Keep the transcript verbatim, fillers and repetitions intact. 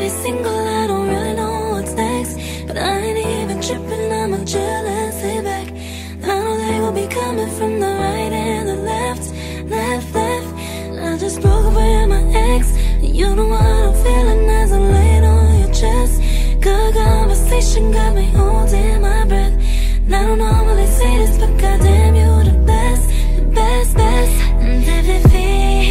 already single, I don't really know what's next. But I ain't even tripping, I'ma chill and sit back. I know they will be coming from the right and the left, left, left. I just broke up with my ex, and you know what I'm feeling as I'm laying on your chest. Good conversation got me holding my breath. And I don't normally say this, but goddamn, you the best, the best, best. And if it feels